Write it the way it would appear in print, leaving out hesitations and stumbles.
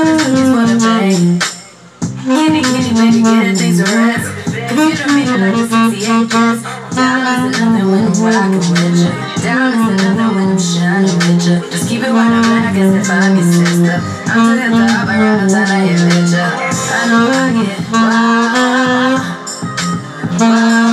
looking for the bang. Kitty, kitty, baby, get a taste of rest. Cause you don't mean it like a 68 dress. Down is nothing when I'm rockin' with ya. Down is nothing when I'm shining with ya. Just keep it wide and back as if I'm your sister. I'm to the top, I ride the time I hit ya. I know I get wild, wild.